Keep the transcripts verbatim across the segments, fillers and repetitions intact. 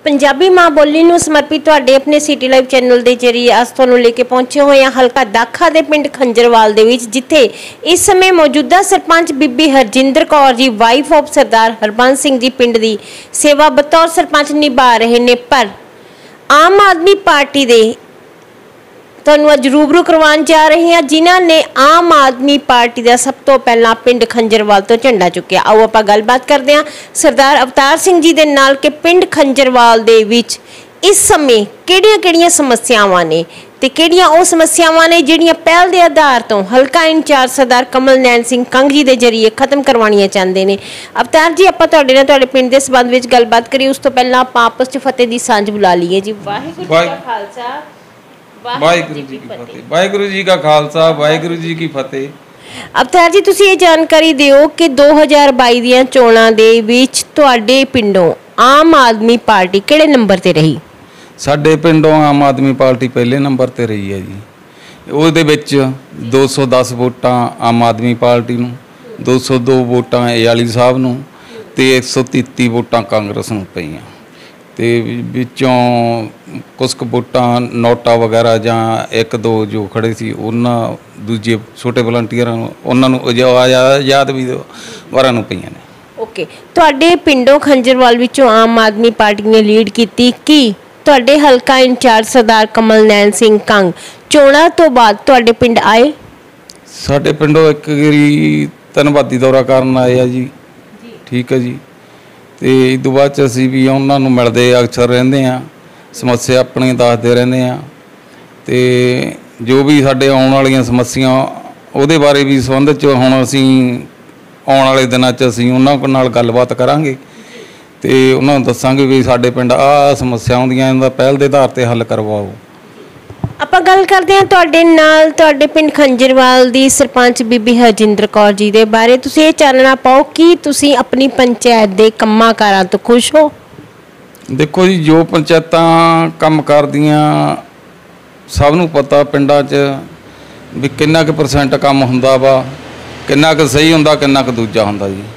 पंजाबी माँ बोली नूं समर्पित तुहाडे अपने सिटी लाइव चैनल के जरिए अस तुहानूं लेके पहुंचे हुए हैं हलका दाखा दे पिंड खंजरवाल दे विच, जिथे इस समय मौजूदा सरपंच बीबी हरजिंदर कौर जी वाइफ ऑफ सरदार हरबंस सिंह जी पिंड की सेवा बतौर सरपंच निभा रहे ने। पर आम आदमी पार्टी दे तुहानूं अज रूबरू करवाउण जा रहे हैं जिन्हां ने आम आदमी पार्टी का सब तो पहला पिंड खंजरवाल तो झंडा चुक्या। आओ आपां गलबात करते हैं सरदार अवतार सिंह जी दे नाल कि पिंड खंजरवाल दे विच इस समय किहड़ियां-किहड़ियां समस्यावां ने ते किहड़ियां वो समस्यावां ने जिहड़ियां पहल के आधार तो हलका इंचार्ज सरदार कमल नैन सिंह कंग जी के जरिए खत्म करवाणियां चाहते हैं। अवतार जी आपां तुहाडे नाल तुहाडे पिंड के संबंध विच गलबात करिए, उस तो पहला आपां आपस च फतेह दी सांझ बुला लीए जी। वाहिगुरू जी का खालसा वाहिगुरू जी की फतेह। वाहिगुरू जी का खालसा वाहिगुरू जी की फतेह। अवतार जी तुसीं ये जानकारी दिओ कि दो हज़ार बाई दियां चोणां दे विच तुहाडे पिंडों आम आदमी पार्टी किहड़े नंबर ते रही? साडे पिंडों आम आदमी पार्टी पहले नंबर ते रही है जी। ਉਹਦੇ ਵਿੱਚ दो सौ दस ਵੋਟਾਂ आम आदमी पार्टी ਨੂੰ, दो सौ दो ਵੋਟਾਂ ਏਆਲੀ ਸਾਹਿਬ ਨੂੰ ਤੇ एक सौ तैंतीस ਵੋਟਾਂ ਕਾਂਗਰਸ ਨੂੰ ਪਈਆਂ ਤੇ ਵਿੱਚੋਂ ਕੁਝ ਕੁ ਵੋਟਾਂ ਨੋਟਾ ਵਗੈਰਾ ਜਾਂ ਇੱਕ ਦੋ ਜੋ ਖੜੇ ਸੀ ਉਹਨਾਂ ਦੂਜੇ ਛੋਟੇ ਵਲੰਟੀਅਰਾਂ ਨੂੰ ਉਹਨਾਂ ਨੂੰ ਆਜ਼ਾਦ ਵੀ ਵਾਰਾਂ ਨੂੰ ਪਈਆਂ ਨੇ। ਓਕੇ, ਤੁਹਾਡੇ ਪਿੰਡੋਂ ਖੰਜਰਵਾਲ ਵਿੱਚੋਂ ਆਮ ਆਦਮੀ ਪਾਰਟੀ ਨੇ ਲੀਡ ਕੀਤੀ ਕਿ ਤੁਹਾਡੇ ਹਲਕਾ ਇੰਚਾਰਜ ਸਰਦਾਰ ਕਮਲ ਨੈਨ ਸਿੰਘ ਕੰਗ ਚੋਣਾਂ ਤੋਂ ਬਾਅਦ ਤੁਹਾਡੇ ਪਿੰਡ ਆਏ? ਸਾਡੇ ਪਿੰਡੋਂ ਇੱਕ ਵਾਰੀ ਧੰਨਵਾਦੀ ਦੌਰਾ ਕਰਨ ਆਏ ਆ ਜੀ। ਠੀਕ ਹੈ ਜੀ। ਤੇ ਇਸ ਤੋਂ ਬਾਅਦ ਚ ਅਸੀਂ ਵੀ ਉਹਨਾਂ ਨੂੰ ਮਿਲਦੇ ਅਕਸਰ ਰਹਿੰਦੇ ਆ, ਸਮੱਸਿਆ ਆਪਣੀ ਦੱਸਦੇ ਰਹਿੰਦੇ ਆ ਤੇ ਜੋ ਵੀ ਸਾਡੇ ਆਉਣ ਵਾਲੀਆਂ ਸਮੱਸਿਆ ਉਹਦੇ ਬਾਰੇ ਵੀ ਸੰਬੰਧ ਚ ਹੁਣ ਅਸੀਂ ਆਉਣ ਵਾਲੇ ਦਿਨਾਂ ਚ ਅਸੀਂ ਉਹਨਾਂ ਨਾਲ ਗੱਲਬਾਤ ਕਰਾਂਗੇ ਤੇ ਉਹਨਾਂ ਨੂੰ ਦੱਸਾਂਗੇ ਵੀ ਸਾਡੇ ਪਿੰਡ ਆਹ ਸਮੱਸਿਆ ਆਉਂਦੀਆਂ ਇਹਦਾ ਪਹਿਲ ਦੇ ਆਧਾਰ ਤੇ ਹੱਲ ਕਰਵਾਓ। ਆਪਾਂ ਗੱਲ ਕਰਦੇ ਹਾਂ ਤੁਹਾਡੇ ਨਾਲ ਤੁਹਾਡੇ ਪਿੰਡ ਖੰਜਰਵਾਲ ਦੀ ਸਰਪੰਚ ਬੀਬੀ ਹਰਜਿੰਦਰ ਕੌਰ ਜੀ ਦੇ ਬਾਰੇ। ਤੁਸੀਂ ਇਹ ਚਾਨਣਾ ਪਾਓ ਕਿ ਤੁਸੀਂ ਆਪਣੀ ਪੰਚਾਇਤ ਦੇ ਕੰਮਾਂ ਕਾਰਾਂ ਤੋਂ ਖੁਸ਼ ਹੋ? ਦੇਖੋ ਜੀ, ਜੋ ਪੰਚਾਇਤਾਂ ਕੰਮ ਕਰਦੀਆਂ ਸਭ ਨੂੰ ਪਤਾ ਪਿੰਡਾਂ 'ਚ ਵੀ ਕਿੰਨਾ ਕੁ ਪਰਸੈਂਟ ਕੰਮ ਹੁੰਦਾ ਵਾ, ਕਿੰਨਾ ਕੁ ਸਹੀ ਹੁੰਦਾ, ਕਿੰਨਾ ਕੁ ਦੂਜਾ ਹੁੰਦਾ ਜੀ।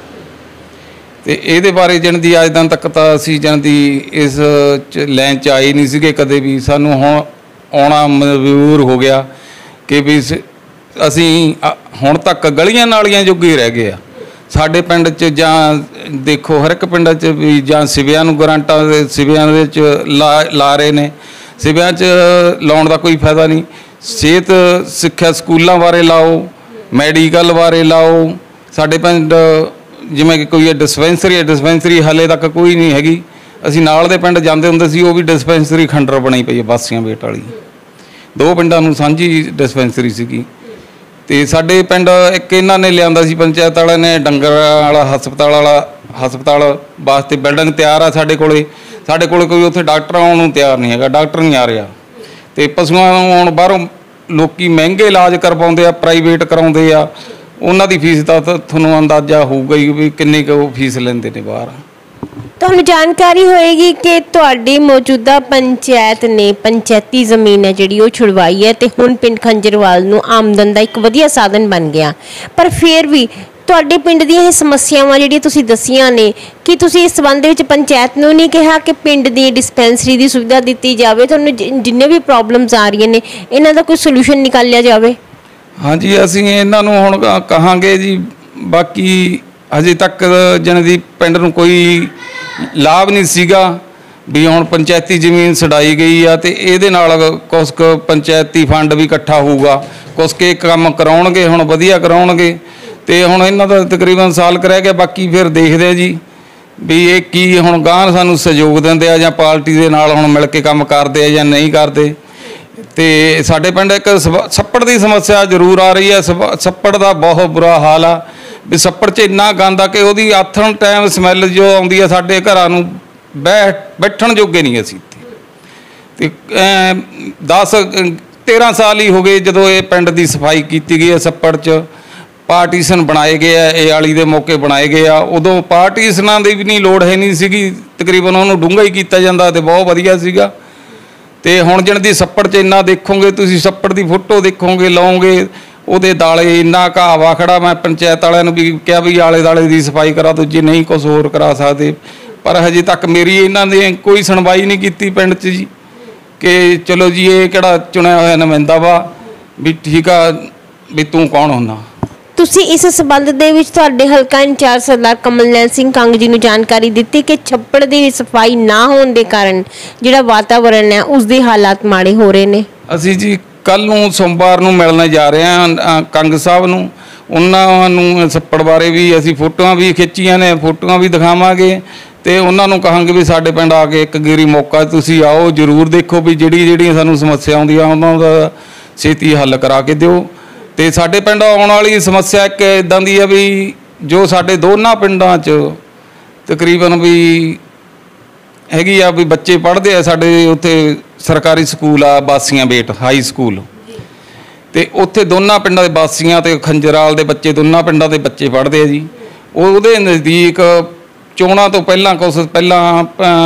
ਤੇ ਇਹਦੇ ਬਾਰੇ ਜਣ ਦੀ ਅੱਜ ਦਿਨ ਤੱਕ ਤਾਂ ਅਸੀਂ ਜਣ ਦੀ ਇਸ ਲਾਈਨ 'ਚ ਆਏ ਨਹੀਂ ਸੀਗੇ ਕਦੇ ਵੀ। ਸਾਨੂੰ ਹੁਣ ਆਉਣਾ ਮਜਬੂਰ ਹੋ ਗਿਆ ਕਿ ਵੀ ਅਸੀਂ ਹੁਣ ਤੱਕ ਗਲੀਆਂ ਨਾਲੀਆਂ ਜੋਗੇ ਰਹਿ ਗਏ ਆ ਸਾਡੇ ਪਿੰਡ 'ਚ। ਜਾਂ ਦੇਖੋ ਹਰ ਇੱਕ ਪਿੰਡ 'ਚ ਵੀ ਜਾਂ ਸਿਵਿਆਂ ਨੂੰ ਗਰਾਂਟਾਂ ਦੇ ਸਿਵਿਆਂ ਦੇ ਵਿੱਚ ਲਾ ਲਾ ਰਹੇ ਨੇ, ਸਿਵਿਆਂ 'ਚ ਲਾਉਣ ਦਾ ਕੋਈ ਫਾਇਦਾ ਨਹੀਂ। ਸਿਹਤ ਸਿੱਖਿਆ ਸਕੂਲਾਂ ਬਾਰੇ ਲਾਓ, ਮੈਡੀਕਲ ਬਾਰੇ ਲਾਓ। ਸਾਡੇ ਪਿੰਡ ਜਿਵੇਂ ਕਿ ਕੋਈ ਡਿਸਪੈਂਸਰੀ ਹੈ, ਡਿਸਪੈਂਸਰੀ ਹਾਲੇ ਤੱਕ ਕੋਈ ਨਹੀਂ ਹੈਗੀ। ਅਸੀਂ ਨਾਲ ਦੇ ਪਿੰਡ ਜਾਂਦੇ ਹੁੰਦੇ ਸੀ, ਉਹ ਵੀ ਡਿਸਪੈਂਸਰੀ ਖੰਡਰ ਬਣੀ ਪਈ ਹੈ ਬਾਸੀਆਂ ਵੇਟ ਵਾਲੀ। ਦੋ ਪਿੰਡਾਂ ਨੂੰ ਸਾਂਝੀ ਡਿਸਪੈਂਸਰੀ ਸੀਗੀ। ਤੇ ਸਾਡੇ ਪਿੰਡ ਇੱਕ ਇਹਨਾਂ ਨੇ ਲਿਆਂਦਾ ਸੀ ਪੰਚਾਇਤ ਵਾਲਿਆਂ ਨੇ ਡੰਗਰ ਵਾਲਾ ਹਸਪਤਾਲ ਵਾਲਾ ਹਸਪਤਾਲ ਵਾਸਤੇ ਬਿਲਡਿੰਗ ਤਿਆਰ ਆ ਸਾਡੇ ਕੋਲੇ। ਸਾਡੇ ਕੋਲੇ ਕੋਈ ਉੱਥੇ ਡਾਕਟਰ ਆਉਣ ਨੂੰ ਤਿਆਰ ਨਹੀਂ ਹੈਗਾ, ਡਾਕਟਰ ਨਹੀਂ ਆ ਰਿਹਾ। ਤੇ ਪਸ਼ੂਆਂ ਨੂੰ ਹੁਣ ਬਾਹਰੋਂ ਲੋਕੀ ਮਹਿੰਗੇ ਇਲਾਜ ਕਰਵਾਉਂਦੇ ਆ, ਪ੍ਰਾਈਵੇਟ ਕਰਾਉਂਦੇ ਆ। ਉਹਨਾਂ ਦੀ ਫੀਸ ਦਾ ਤਾਂ ਤੁਹਾਨੂੰ ਅੰਦਾਜ਼ਾ ਹੋਊਗਾ ਹੀ ਵੀ ਕਿੰਨੀ ਕੁ ਫੀਸ ਲੈਂਦੇ ਨੇ ਬਾਹਰ। ਤੁਹਾਨੂੰ ਜਾਣਕਾਰੀ ਹੋਏਗੀ ਕਿ ਤੁਹਾਡੀ ਮੌਜੂਦਾ ਪੰਚਾਇਤ ਨੇ ਪੰਚਾਇਤੀ ਜ਼ਮੀਨ ਹੈ ਜਿਹੜੀ ਉਹ ਛੁਡਵਾਈ ਹੈ ਤੇ ਹੁਣ ਪਿੰਡ ਖੰਜਰਵਾਲ ਨੂੰ ਆਮਦਨ ਦਾ ਇੱਕ ਵਧੀਆ ਸਾਧਨ ਬਣ ਗਿਆ। ਪਰ ਫਿਰ ਵੀ ਤੁਹਾਡੇ ਪਿੰਡ ਦੀਆਂ ਇਹ ਸਮੱਸਿਆਵਾਂ ਜਿਹੜੀਆਂ ਤੁਸੀਂ ਦੱਸੀਆਂ ਨੇ ਕਿ ਤੁਸੀਂ ਇਸ ਸੰਬੰਧ ਵਿੱਚ ਪੰਚਾਇਤ ਨੂੰ ਨਹੀਂ ਕਿਹਾ ਕਿ ਪਿੰਡ ਦੀ ਡਿਸਪੈਂਸਰੀ ਦੀ ਸੁਵਿਧਾ ਦਿੱਤੀ ਜਾਵੇ, ਤੁਹਾਨੂੰ ਜਿੰਨੇ ਵੀ ਪ੍ਰੋਬਲਮਸ ਆ ਰਹੀਆਂ ਨੇ ਇਹਨਾਂ ਦਾ ਕੋਈ ਸੋਲੂਸ਼ਨ ਨਿਕਾਲਿਆ ਜਾਵੇ? ਹਾਂਜੀ, ਅਸੀਂ ਇਹਨਾਂ ਨੂੰ ਹੁਣ ਕਹਾਂਗੇ ਜੀ। ਬਾਕੀ ਅਜੇ ਤੱਕ ਜਨ ਦੀ ਪਿੰਡ ਨੂੰ ਕੋਈ ਲਾਭ ਨਹੀਂ ਸੀਗਾ ਵੀ ਹੁਣ ਪੰਚਾਇਤੀ ਜ਼ਮੀਨ ਛਡਾਈ ਗਈ ਆ ਤੇ ਇਹਦੇ ਨਾਲ ਕੁਛ ਕੁ ਪੰਚਾਇਤੀ ਫੰਡ ਵੀ ਇਕੱਠਾ ਹੋਊਗਾ, ਕੁਛ ਕੇ ਕੰਮ ਕਰਾਉਣਗੇ, ਹੁਣ ਵਧੀਆ ਕਰਾਉਣਗੇ। ਤੇ ਹੁਣ ਇਹਨਾਂ ਦਾ ਤਕਰੀਬਨ ਸਾਲ ਕੁ ਰਹਿ ਗਿਆ, ਬਾਕੀ ਫਿਰ ਦੇਖਦੇ ਆ ਜੀ ਵੀ ਇਹ ਕੀ ਹੁਣ ਗਾਂਹ ਸਾਨੂੰ ਸਹਿਯੋਗ ਦਿੰਦੇ ਆ ਜਾਂ ਪਾਰਟੀ ਦੇ ਨਾਲ ਹੁਣ ਮਿਲ ਕੇ ਕੰਮ ਕਰਦੇ ਆ ਜਾਂ ਨਹੀਂ ਕਰਦੇ। ਤੇ ਸਾਡੇ ਪਿੰਡ ਇੱਕ ਛੱਪੜ ਦੀ ਸਮੱਸਿਆ ਜ਼ਰੂਰ ਆ ਰਹੀ ਹੈ। ਛੱਪੜ ਦਾ ਬਹੁਤ ਬੁਰਾ ਹਾਲ ਆ ਵੀ ਛੱਪੜ 'ਚ ਇੰਨਾ ਗੰਦ ਆ ਕਿ ਉਹਦੀ ਆਥਣ ਟਾਈਮ ਸਮੈਲ ਜੋ ਆਉਂਦੀ ਆ ਸਾਡੇ ਘਰਾਂ ਨੂੰ ਬੈਠ ਬੈਠਣ ਜੋਗੇ ਨਹੀਂ ਅਸੀਂ ਇੱਥੇ। ਤੇ ਦਸ ਤੇਰ੍ਹਾਂ ਸਾਲ ਹੀ ਹੋ ਗਏ ਜਦੋਂ ਇਹ ਪਿੰਡ ਦੀ ਸਫਾਈ ਕੀਤੀ ਗਈ ਹੈ। ਛੱਪੜ 'ਚ ਪਾਰਟੀਸ਼ਨ ਬਣਾਏ ਗਏ ਆ, ਇਹ ਵਾਲੀ ਦੇ ਮੌਕੇ ਬਣਾਏ ਗਏ ਆ। ਉਦੋਂ ਪਾਰਟੀਸ਼ਨਾਂ ਦੀ ਵੀ ਨਹੀਂ ਲੋੜ ਹੈ ਨਹੀਂ ਸੀਗੀ, ਤਕਰੀਬਨ ਉਹਨੂੰ ਡੂੰਘਾ ਹੀ ਕੀਤਾ ਜਾਂਦਾ ਤੇ ਬਹੁਤ ਵਧੀਆ ਸੀਗਾ। ਤੇ ਹੁਣ ਜਣ ਦੀ ਛੱਪੜ 'ਚ ਇੰਨਾ ਦੇਖੋਗੇ ਤੁਸੀਂ, ਛੱਪੜ ਦੀ ਫੋਟੋ ਦੇਖੋਗੇ ਲਾਓਗੇ ਉਹਦੇ ਦਾਲੇ ਇੰਨਾ ਘਾਹ ਵਾ ਖੜਾ। ਮੈਂ ਪੰਚਾਇਤ ਵਾਲਿਆਂ ਨੂੰ ਵੀ ਕਿਹਾ ਵੀ ਆਲੇ ਦਾਲੇ ਦੀ ਸਫਾਈ ਕਰਾ ਦਿਓ, ਜੇ ਨਹੀਂ ਕੁਛ ਹੋਰ ਕਰਾ ਸਕਦੇ पर हजे तक मेरी इन्हां ने कोई सुनवाई नहीं की पिंड 'च जी कि चलो जी ये किहड़ा चुनिया होया नुमाइंदा वा भी ठीक आ भी तूं कौन हुंदा। ਤੁਸੀਂ ਇਸ ਸਬੰਧ ਦੇ ਵਿੱਚ ਤੁਹਾਡੇ ਹਲਕਾ ਇੰਚਾਰਜ ਸਰਦਾਰ ਕਮਲਨੈਨ ਸਿੰਘ ਕੰਗ ਜੀ ਨੂੰ ਜਾਣਕਾਰੀ ਦਿੱਤੀ ਕਿ ਛੱਪੜ ਦੀ ਸਫਾਈ ਨਾ ਹੋਣ ਦੇ ਕਾਰਨ ਜਿਹੜਾ ਵਾਤਾਵਰਣ ਹੈ ਉਸ ਦੇ ਹਾਲਾਤ ਮਾੜੇ ਹੋ ਰਹੇ ਨੇ। ਅਸੀਂ ਜੀ ਕੱਲ ਨੂੰ ਸੋਮਵਾਰ ਨੂੰ ਮਿਲਣ ਜਾ ਰਹੇ ਹਾਂ ਕੰਗ ਸਾਹਿਬ ਨੂੰ, ਉਹਨਾਂ ਨੂੰ ਛੱਪੜ ਬਾਰੇ ਵੀ ਅਸੀਂ ਫੋਟੋਆਂ ਵੀ ਖਿੱਚੀਆਂ ਨੇ, ਫੋਟੋਆਂ ਵੀ ਦਿਖਾਵਾਂਗੇ ਤੇ ਉਹਨਾਂ ਨੂੰ ਕਹਾਂਗੇ ਵੀ ਸਾਡੇ ਪਿੰਡ ਆ ਕੇ ਇੱਕ ਗੇਰੀ ਮੌਕਾ ਤੁਸੀਂ ਆਓ, ਜ਼ਰੂਰ ਦੇਖੋ ਵੀ ਜਿਹੜੀ ਜਿਹੜੀਆਂ ਸਾਨੂੰ ਸਮੱਸਿਆ ਆਉਂਦੀਆਂ ਉਹਨਾਂ ਦਾ ਛੇਤੀ ਹੱਲ ਕਰਾ ਕੇ ਦਿਓ। ਤੇ ਸਾਡੇ ਪਿੰਡ ਆਉਣ ਵਾਲੀ ਸਮੱਸਿਆ ਇੱਕ ਇਦਾਂ ਦੀ ਆ ਵੀ ਜੋ ਸਾਡੇ ਦੋਨਾਂ ਪਿੰਡਾਂ 'ਚ ਤਕਰੀਬਨ ਵੀ ਹੈਗੀ ਆ ਵੀ ਬੱਚੇ ਪੜ੍ਹਦੇ ਆ ਸਾਡੇ ਉੱਥੇ ਸਰਕਾਰੀ ਸਕੂਲ ਆ ਬਾਸੀਆਂ ਬੇਟ ਹਾਈ ਸਕੂਲ, ਤੇ ਉੱਥੇ ਦੋਨਾਂ ਪਿੰਡਾਂ ਦੇ ਬਾਸੀਆਂ ਤੇ ਖੰਜਰਾਲ ਦੇ ਬੱਚੇ ਦੋਨਾਂ ਪਿੰਡਾਂ ਦੇ ਬੱਚੇ ਪੜ੍ਹਦੇ ਆ ਜੀ। ਉਹਦੇ ਨਜ਼ਦੀਕ ਚੋਣਾਂ ਤੋਂ ਪਹਿਲਾਂ ਕੁਛ ਪਹਿਲਾਂ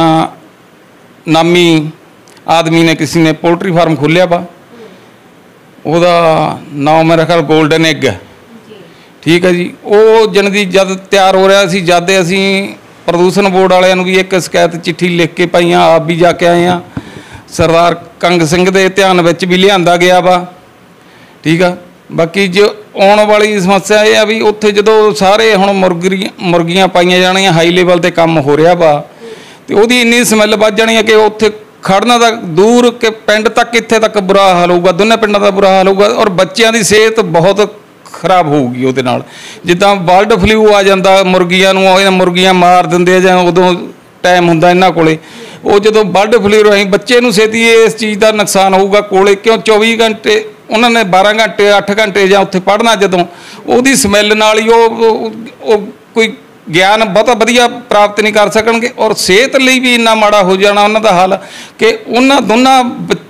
ਨਾਮੀ ਆਦਮੀ ਨੇ ਕਿਸੇ ਨੇ ਪੋਲਟਰੀ ਫਾਰਮ ਖੋਲ੍ਹਿਆ ਵਾ, ਉਹਦਾ ਨਾਮ ਮੇਰਾ ਖਿਆਲ ਗੋਲਡਨ ਐਗ ਹੈ, ਠੀਕ ਹੈ ਜੀ। ਉਹ ਜਨ ਦੀ ਜਦ ਤਿਆਰ ਹੋ ਰਿਹਾ ਸੀ ਜਦ ਅਸੀਂ ਪ੍ਰਦੂਸ਼ਣ ਬੋਰਡ ਵਾਲਿਆਂ ਨੂੰ ਵੀ ਇੱਕ ਸ਼ਿਕਾਇਤ ਚਿੱਠੀ ਲਿਖ ਕੇ ਪਾਈਆਂ, ਆਪ ਵੀ ਜਾ ਕੇ ਆਏ ਹਾਂ, ਸਰਦਾਰ ਕੰਗ ਸਿੰਘ ਦੇ ਧਿਆਨ ਵਿੱਚ ਵੀ ਲਿਆਂਦਾ ਗਿਆ ਵਾ, ਠੀਕ ਆ। ਬਾਕੀ ਜੋ ਆਉਣ ਵਾਲੀ ਸਮੱਸਿਆ ਇਹ ਆ ਵੀ ਉੱਥੇ ਜਦੋਂ ਸਾਰੇ ਹੁਣ ਮੁਰਗੀ ਮੁਰਗੀਆਂ ਪਾਈਆਂ ਜਾਣੀਆਂ, ਹਾਈ ਲੈਵਲ 'ਤੇ ਕੰਮ ਹੋ ਰਿਹਾ ਵਾ, ਤੇ ਉਹਦੀ ਇੰਨੀ ਸਮੈਲ ਵੱਧ ਜਾਣੀ ਹੈ ਕਿ ਉੱਥੇ ਖੜਨਾ ਤਾਂ ਦੂਰ ਕਿ ਪਿੰਡ ਤੱਕ ਇੱਥੇ ਤੱਕ ਬੁਰਾ ਹਾਲ ਹੋਊਗਾ, ਦੋਨੇ ਪਿੰਡਾਂ ਦਾ ਬੁਰਾ ਹਾਲ ਹੋਊਗਾ ਔਰ ਬੱਚਿਆਂ ਦੀ ਸਿਹਤ ਬਹੁਤ ਖਰਾਬ ਹੋਊਗੀ ਉਹਦੇ ਨਾਲ। ਜਿੱਦਾਂ ਬਰਡ ਫਲੂ ਆ ਜਾਂਦਾ ਮੁਰਗੀਆਂ ਨੂੰ, ਉਹ ਮੁਰਗੀਆਂ ਮਾਰ ਦਿੰਦੇ ਆ ਜਾਂ ਉਦੋਂ ਟਾਈਮ ਹੁੰਦਾ ਇਹਨਾਂ ਕੋਲੇ, ਉਹ ਜਦੋਂ ਬਰਡ ਫਲੂ ਰਾਹੀਂ ਬੱਚੇ ਨੂੰ ਛੇਤੀ ਇਸ ਚੀਜ਼ ਦਾ ਨੁਕਸਾਨ ਹੋਊਗਾ ਕੋਲੇ, ਕਿਉਂ ਚੌਵੀ ਘੰਟੇ ਉਹਨਾਂ ਨੇ ਬਾਰਾਂ ਘੰਟੇ ਅੱਠ ਘੰਟੇ ਜਾਂ ਉੱਥੇ ਪੜ੍ਹਨਾ, ਜਦੋਂ ਉਹਦੀ ਸਮੈਲ ਨਾਲ ਹੀ ਉਹ ਉਹ ਕੋਈ ਗਿਆਨ ਬਹੁਤਾ ਵਧੀਆ ਪ੍ਰਾਪਤ ਨਹੀਂ ਕਰ ਸਕਣਗੇ ਔਰ ਸਿਹਤ ਲਈ ਵੀ ਇੰਨਾ ਮਾੜਾ ਹੋ ਜਾਣਾ ਉਹਨਾਂ ਦਾ ਹਾਲ ਕਿ ਉਹਨਾਂ ਦੋਨਾਂ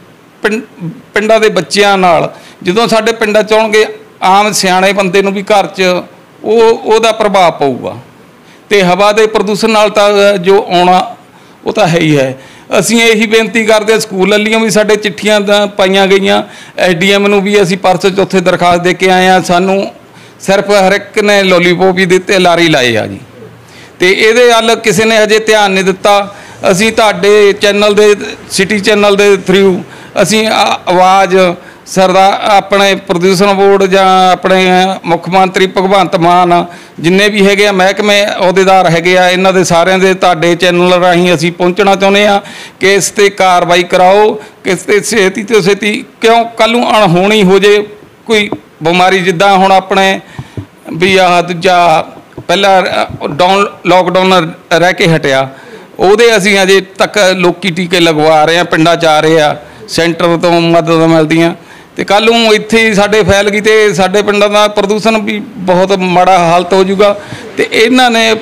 ਪਿੰਡਾਂ ਦੇ ਬੱਚਿਆਂ ਨਾਲ ਜਦੋਂ ਸਾਡੇ ਪਿੰਡਾਂ 'ਚ ਆਉਣਗੇ ਆਮ ਸਿਆਣੇ ਬੰਦੇ ਨੂੰ ਵੀ ਘਰ 'ਚ ਉਹ ਉਹਦਾ ਪ੍ਰਭਾਵ ਪਊਗਾ। ਤੇ ਹਵਾ ਦੇ ਪ੍ਰਦੂਸ਼ਣ ਨਾਲ ਤਾਂ ਜੋ ਆਉਣਾ ਉਹ ਤਾਂ ਹੈ ਹੀ ਹੈ। ਅਸੀਂ ਇਹੀ ਬੇਨਤੀ ਕਰਦੇ ਸਕੂਲ ਵਾਲੀਆਂ ਵੀ ਸਾਡੇ ਚਿੱਠੀਆਂ ਤਾਂ ਪਾਈਆਂ ਗਈਆਂ, ਐਸ ਡੀ ਐਮ ਨੂੰ ਵੀ ਅਸੀਂ ਪਰਸੋਂ ਚੌਥੇ ਦਰਖਾਸਤ ਦੇ ਕੇ ਆਏ ਹਾਂ, ਸਾਨੂੰ ਸਿਰਫ ਹਰ ਇੱਕ ਨੇ ਲੋਲੀਪੋਪ ਹੀ ਦਿੱਤੇ, ਲਾਰੀ ਲਾਏ ਆ ਜੀ, ਤੇ ਇਹਦੇ ਵੱਲ ਕਿਸੇ ਨੇ ਹਜੇ ਧਿਆਨ ਨਹੀਂ ਦਿੱਤਾ। ਅਸੀਂ ਤੁਹਾਡੇ ਚੈਨਲ ਦੇ ਸਿਟੀ ਚੈਨਲ ਦੇ ਥਰੂ ਅਸੀਂ ਆਵਾਜ਼ ਸਰਦਾਰ ਆਪਣੇ ਪ੍ਰਦੂਸ਼ਣ ਬੋਰਡ ਜਾਂ ਆਪਣੇ ਮੁੱਖ ਮੰਤਰੀ ਭਗਵੰਤ ਮਾਨ ਜਿੰਨੇ ਵੀ ਹੈਗੇ ਆ ਮਹਿਕਮੇ ਅਹੁਦੇਦਾਰ ਹੈਗੇ ਆ, ਇਹਨਾਂ ਦੇ ਸਾਰਿਆਂ ਦੇ ਤੁਹਾਡੇ ਚੈਨਲ ਰਾਹੀਂ ਅਸੀਂ ਪਹੁੰਚਣਾ ਚਾਹੁੰਦੇ ਹਾਂ ਕਿ ਇਸ 'ਤੇ ਕਾਰਵਾਈ ਕਰਾਓ, ਕਿ ਇਸ 'ਤੇ ਛੇਤੀ ਤੋਂ ਛੇਤੀ, ਕਿਉਂ ਕੱਲ੍ਹ ਨੂੰ ਅਣਹੋਣੀ ਹੋ ਜੇ ਕੋਈ ਬਿਮਾਰੀ, ਜਿੱਦਾਂ ਹੁਣ ਆਪਣੇ ਵੀ ਆਹ ਦੂਜਾ ਪਹਿਲਾਂ ਡਾਊਨ ਲੋਕਡਾਊਨ ਰਹਿ ਕੇ ਹਟਿਆ, ਉਹਦੇ ਅਸੀਂ ਅਜੇ ਤੱਕ ਲੋਕੀ ਟੀਕੇ ਲਗਵਾ ਰਹੇ ਹਾਂ, ਪਿੰਡਾਂ 'ਚ ਆ ਰਹੇ ਆ, ਸੈਂਟਰ ਤੋਂ ਮਦਦ ਮਿਲਦੀਆਂ, ਤੇ ਕੱਲ੍ਹ ਨੂੰ ਇੱਥੇ ਹੀ ਸਾਡੇ ਫੈਲ ਗਈ ਤੇ ਸਾਡੇ ਪਿੰਡਾਂ ਦਾ ਪ੍ਰਦੂਸ਼ਣ ਵੀ ਬਹੁਤ ਮਾੜਾ ਹਾਲਤ ਹੋ ਜਾਊਗਾ। ਤੇ ਇਹਨਾਂ ਨੇ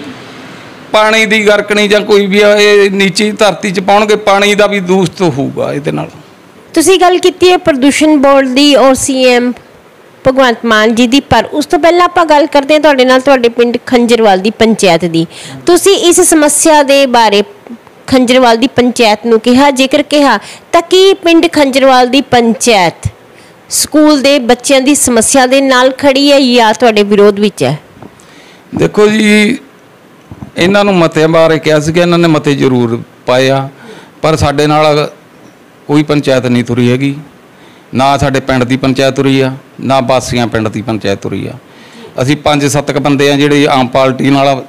ਪਾਣੀ ਦੀ ਗਰਕਣੀ ਜਾਂ ਕੋਈ ਵੀ ਇਹ ਨੀਚੀ ਧਰਤੀ 'ਚ ਪਾਉਣਗੇ, ਪਾਣੀ ਦਾ ਵੀ ਦੂਸ਼ਿਤ ਹੋਊਗਾ ਇਹਦੇ ਨਾਲ। ਤੁਸੀਂ ਗੱਲ ਕੀਤੀ ਹੈ ਪ੍ਰਦੂਸ਼ਣ ਬੋਰਡ ਦੀ ਔਰ ਸੀ ਐਮ ਭਗਵੰਤ ਮਾਨ ਜੀ ਦੀ, ਪਰ ਉਸ ਤੋਂ ਪਹਿਲਾਂ ਆਪਾਂ ਗੱਲ ਕਰਦੇ ਹਾਂ ਤੁਹਾਡੇ ਨਾਲ ਤੁਹਾਡੇ ਪਿੰਡ ਖੰਜਰਵਾਲ ਦੀ ਪੰਚਾਇਤ ਦੀ। ਤੁਸੀਂ ਇਸ ਸਮੱਸਿਆ ਦੇ ਬਾਰੇ ਖੰਜਰਵਾਲ ਦੀ ਪੰਚਾਇਤ ਨੂੰ ਕਿਹਾ, ਜੇਕਰ ਕਿਹਾ ਤਾਂ ਕੀ ਪਿੰਡ ਖੰਜਰਵਾਲ ਦੀ ਪੰਚਾਇਤ ਸਕੂਲ ਦੇ ਬੱਚਿਆਂ ਦੀ ਸਮੱਸਿਆ ਦੇ ਨਾਲ ਖੜੀ ਹੈ ਜਾਂ ਤੁਹਾਡੇ ਵਿਰੋਧ ਵਿੱਚ ਹੈ? ਦੇਖੋ ਜੀ, ਇਹਨਾਂ ਨੂੰ ਮਤੇ ਬਾਰੇ ਕਿਹਾ ਸੀ ਕਿ ਇਹਨਾਂ ਨੇ ਮਤੇ ਜ਼ਰੂਰ ਪਾਏ ਆ, ਪਰ ਸਾਡੇ ਨਾਲ ਕੋਈ ਪੰਚਾਇਤ ਨਹੀਂ ਤੁਰੀ ਹੈਗੀ, ਨਾ ਸਾਡੇ ਪਿੰਡ ਦੀ ਪੰਚਾਇਤ ਤੁਰੀ ਆ, ਨਾ ਬਾਸੀਆਂ ਪਿੰਡ ਦੀ ਪੰਚਾਇਤ ਤੁਰੀ ਆ। ਅਸੀਂ ਪੰਜ ਸੱਤ ਕੁ ਬੰਦੇ ਆ ਜਿਹੜੇ ਆਮ ਪਾਰਟੀ ਨਾਲ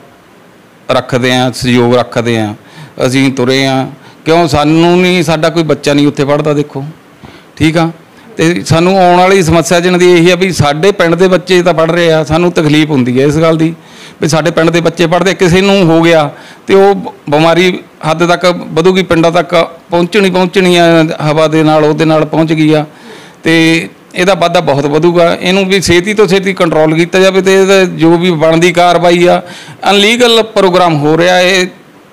ਰੱਖਦੇ ਆ, ਸਹਿਯੋਗ ਰੱਖਦੇ ਆ, ਅਸੀਂ ਤੁਰੇ ਆ, ਕਿਉਂ ਸਾਨੂੰ ਨਹੀਂ, ਸਾਡਾ ਕੋਈ ਬੱਚਾ ਨਹੀਂ ਉੱਥੇ ਪੜ੍ਹਦਾ, ਦੇਖੋ ਠੀਕ ਆ। ਤੇ ਸਾਨੂੰ ਆਉਣ ਵਾਲੀ ਸਮੱਸਿਆ ਜਿਹਨਾਂ ਦੀ ਇਹੀ ਆ ਵੀ ਸਾਡੇ ਪਿੰਡ ਦੇ ਬੱਚੇ ਤਾਂ ਪੜ੍ਹ ਰਹੇ ਆ, ਸਾਨੂੰ ਤਕਲੀਫ ਹੁੰਦੀ ਹੈ ਇਸ ਗੱਲ ਦੀ ਵੀ ਸਾਡੇ ਪਿੰਡ ਦੇ ਬੱਚੇ ਪੜ੍ਹਦੇ, ਕਿਸੇ ਨੂੰ ਹੋ ਗਿਆ ਤੇ ਉਹ ਬਿਮਾਰੀ ਹੱਦ ਤੱਕ ਵਧੂਗੀ, ਪਿੰਡਾਂ ਤੱਕ ਪਹੁੰਚਣੀ ਪਹੁੰਚਣੀ ਆ, ਹਵਾ ਦੇ ਨਾਲ ਉਹਦੇ ਨਾਲ ਪਹੁੰਚ ਗਈ ਆ, ਤੇ ਇਹਦਾ ਵਾਧਾ ਬਹੁਤ ਵਧੂਗਾ। ਇਹਨੂੰ ਵੀ ਛੇਤੀ ਤੋਂ ਛੇਤੀ ਕੰਟਰੋਲ ਕੀਤਾ ਜਾਵੇ ਤੇ ਇਹਦਾ ਜੋ ਵੀ ਬਣਦੀ ਕਾਰਵਾਈ ਆ। ਅਨਲੀਗਲ ਪ੍ਰੋਗਰਾਮ ਹੋ ਰਿਹਾ, ਇਹ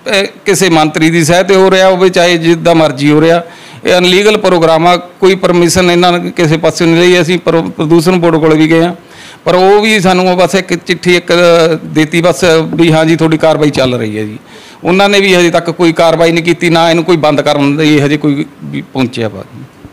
ਕਿਸੇ ਮੰਤਰੀ ਦੀ ਸਹਿ 'ਤੇ ਹੋ ਰਿਹਾ ਹੋਵੇ, ਚਾਹੇ ਜਿੱਦਾਂ ਮਰਜ਼ੀ ਹੋ ਰਿਹਾ, ਇਹ ਅਨਲੀਗਲ ਪ੍ਰੋਗਰਾਮ ਆ, ਕੋਈ ਪਰਮਿਸ਼ਨ ਇਹਨਾਂ ਨੇ ਕਿਸੇ ਪਾਸੇ ਨਹੀਂ ਲਈ। ਅਸੀਂ ਪਰ ਪ੍ਰਦੂਸ਼ਣ ਬੋਰਡ ਕੋਲ ਵੀ ਗਏ ਹਾਂ, ਪਰ ਉਹ ਵੀ ਸਾਨੂੰ ਬਸ ਇੱਕ ਚਿੱਠੀ ਇੱਕ ਦਿੱਤੀ ਬਸ ਵੀ ਹਾਂ ਜੀ ਤੁਹਾਡੀ ਕਾਰਵਾਈ ਚੱਲ ਰਹੀ ਹੈ ਜੀ। ਉਹਨਾਂ ਨੇ ਵੀ ਹਜੇ ਤੱਕ ਕੋਈ ਕਾਰਵਾਈ ਨਹੀਂ ਕੀਤੀ, ਨਾ ਇਹਨੂੰ ਕੋਈ ਬੰਦ ਕਰਨ ਦੀ ਹਜੇ ਕੋਈ ਵੀ ਪਹੁੰਚਿਆ ਵਾ।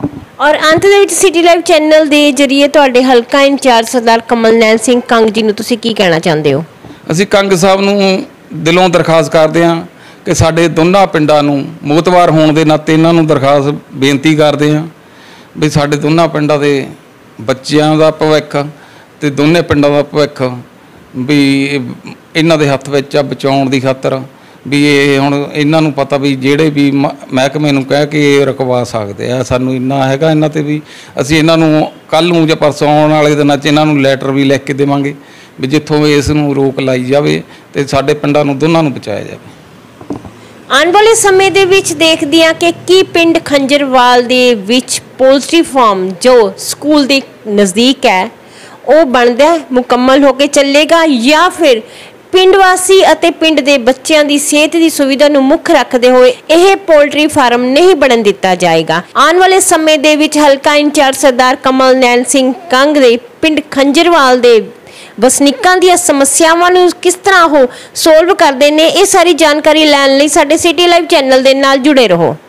ਔਰ ਅੰਤ ਦੇ ਵਿੱਚ ਸਿਟੀ ਲਾਈਵ ਚੈਨਲ ਦੇ ਜਰੀਏ ਤੁਹਾਡੇ ਹਲਕਾ ਇੰਚਾਰਜ ਸਰਦਾਰ ਕਮਲਨੈਨ ਸਿੰਘ ਕੰਗ ਜੀ ਨੂੰ ਤੁਸੀਂ ਕੀ ਕਹਿਣਾ ਚਾਹੁੰਦੇ ਹੋ? ਅਸੀਂ ਕੰਗ ਸਾਹਿਬ ਨੂੰ ਦਿਲੋਂ ਦਰਖਾਸਤ ਕਰਦੇ ਹਾਂ कि साडे दोनों पिंडां नूं मोतबार होने के नाते इन्हां नूं दरखास्त बेनती करते हैं भी साडे दोनों पिंडां दे बच्चियां दा भविख ते दोने पिंडां दा भविख भी इन्हां दे हत्थ विच आ बचाउण दी खातर भी ये हुण इन्हां नूं पता भी जिहड़े भी महकमे नूं कह के रकवा सकदे आ सानूं इन्ना हैगा इन्हां ते भी असीं इन्हां नूं कल नूं जां परसों आउण वाले दिनां 'च इन्हां नूं लैटर भी लिख के देवांगे भी जिੱਥੋਂ इस नूं रोक लाई जावे ते साडे पिंडां नूं दोनां नूं बचाया जावे। आने वाले समय दे विच देखदे हां कि की पिंड खंजरवाल दे विच पोल्ट्री फार्म जो स्कूल दे नज़दीक है वो बनदा मुकम्मल होके चलेगा या फिर पिंड वासी अते पिंड दे बच्चों की सेहत की सुविधा नूं मुख रखते हुए यह पोल्ट्री फार्म नहीं बनन दिता जाएगा। आने वाले समय दे विच हलका इंचार्ज सरदार कमल नैन सिंह कंग दे पिंड खंजरवाल दे वसनीकां दी समस्यावां नूं किस तरह वो सोल्व करते हैं, ये सारी जानकारी लैण लई साडे सिटी लाइव चैनल दे नाल जुड़े रहो।